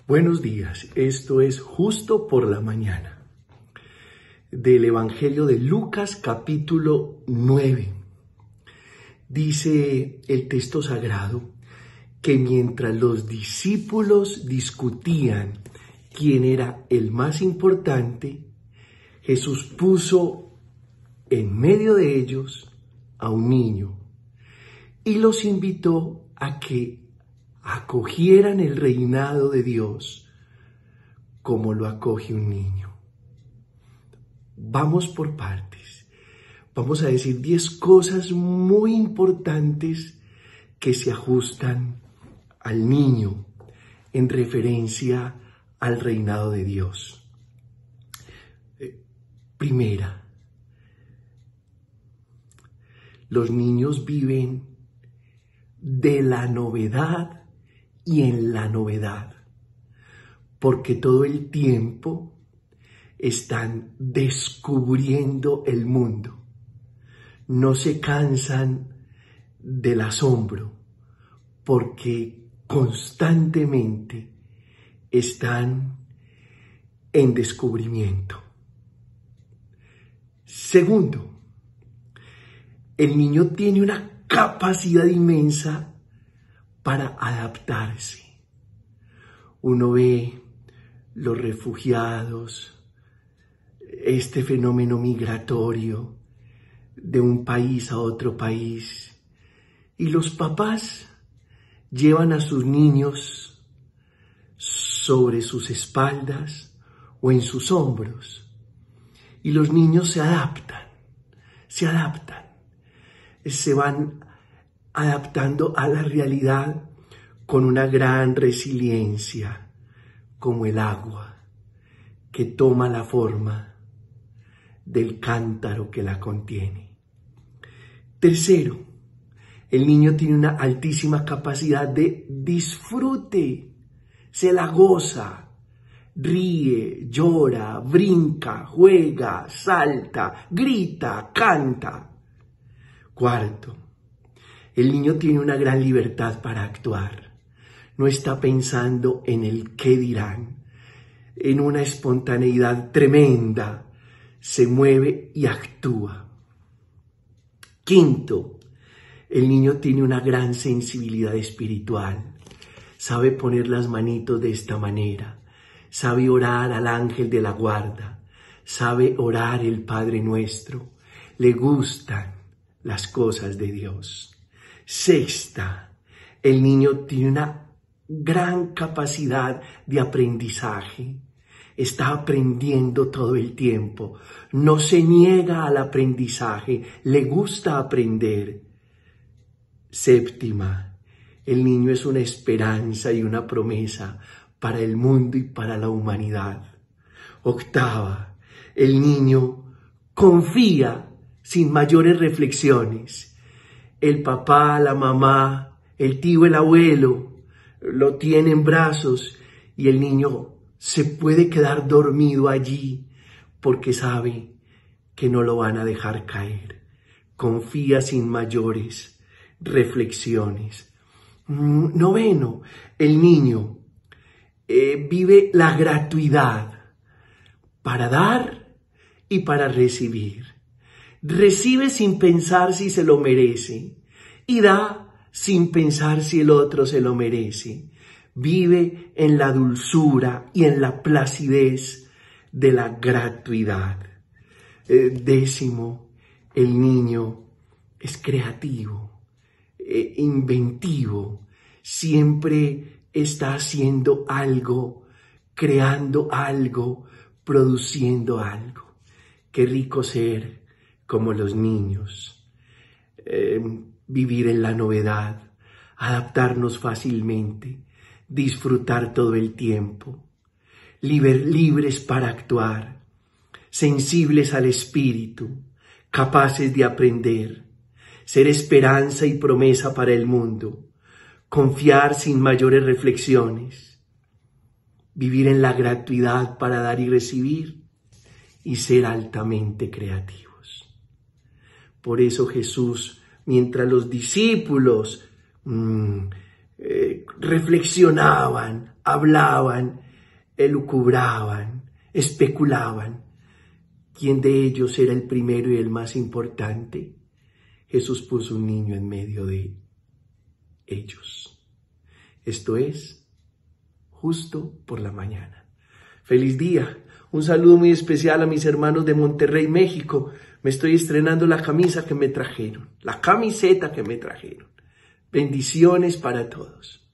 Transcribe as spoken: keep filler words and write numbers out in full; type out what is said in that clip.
Buenos días, esto es Justo por la Mañana, del Evangelio de Lucas capítulo nueve. Dice el texto sagrado que mientras los discípulos discutían quién era el más importante, Jesús puso en medio de ellos a un niño y los invitó a que acogieran el reinado de Dios como lo acoge un niño. Vamos por partes. Vamos a decir diez cosas muy importantes que se ajustan al niño en referencia al reinado de Dios. Primera, los niños viven de la novedad y en la novedad, porque todo el tiempo están descubriendo el mundo. No se cansan del asombro, porque constantemente están en descubrimiento. Segundo, el niño tiene una capacidad inmensa para adaptarse. Uno ve los refugiados, este fenómeno migratorio de un país a otro país, y los papás llevan a sus niños sobre sus espaldas o en sus hombros, y los niños se adaptan, se adaptan, se van adaptando a la realidad con una gran resiliencia, como el agua que toma la forma del cántaro que la contiene. Tercero, el niño tiene una altísima capacidad de disfrute, se la goza, ríe, llora, brinca, juega, salta, grita, canta. Cuarto, el niño tiene una gran libertad para actuar. No está pensando en el qué dirán. En una espontaneidad tremenda se mueve y actúa. Quinto, el niño tiene una gran sensibilidad espiritual. Sabe poner las manitos de esta manera. Sabe orar al ángel de la guarda. Sabe orar el Padre Nuestro. Le gustan las cosas de Dios. Sexta, el niño tiene una gran capacidad de aprendizaje. Está aprendiendo todo el tiempo. No se niega al aprendizaje. Le gusta aprender. Séptima, el niño es una esperanza y una promesa para el mundo y para la humanidad. Octava, el niño confía sin mayores reflexiones. El papá, la mamá, el tío, el abuelo lo tienen en brazos y el niño se puede quedar dormido allí porque sabe que no lo van a dejar caer. Confía sin mayores reflexiones. Noveno, el niño eh, vive la gratuidad para dar y para recibir. Recibe sin pensar si se lo merece y da sin pensar si el otro se lo merece. Vive en la dulzura y en la placidez de la gratuidad. Eh, décimo, el niño es creativo, eh, inventivo, siempre está haciendo algo, creando algo, produciendo algo. Qué rico ser como los niños, eh, vivir en la novedad, adaptarnos fácilmente, disfrutar todo el tiempo, liber, libres para actuar, sensibles al espíritu, capaces de aprender, ser esperanza y promesa para el mundo, confiar sin mayores reflexiones, vivir en la gratuidad para dar y recibir y ser altamente creativos. Por eso Jesús, mientras los discípulos mmm, eh, reflexionaban, hablaban, elucubraban, especulaban. ¿Quién de ellos era el primero y el más importante? Jesús puso un niño en medio de ellos. Esto es Justo por la Mañana. ¡Feliz día! Un saludo muy especial a mis hermanos de Monterrey, México. Me estoy estrenando la camisa que me trajeron, la camiseta que me trajeron. Bendiciones para todos.